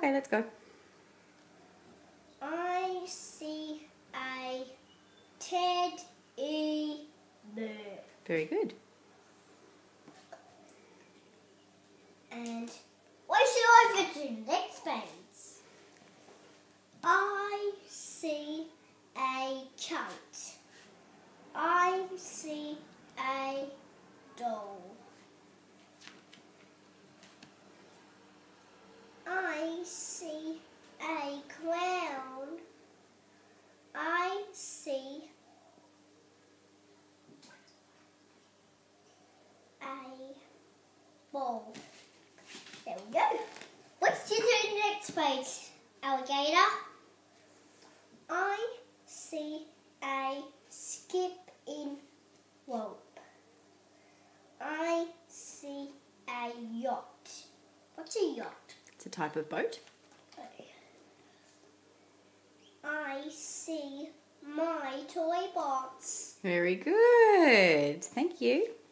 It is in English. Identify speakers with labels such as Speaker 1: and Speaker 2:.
Speaker 1: Okay, let's go.
Speaker 2: I see a teddy bear.
Speaker 1: Very good.
Speaker 2: And what should I go to next page? I see a cat. I see a doll. I see a clown. I see a ball. There we go. What's to the next page, alligator? I see a skipping rope. I see a yacht. What's a yacht?
Speaker 1: It's a type of boat.
Speaker 2: I see my toy box.
Speaker 1: Very good. Thank you.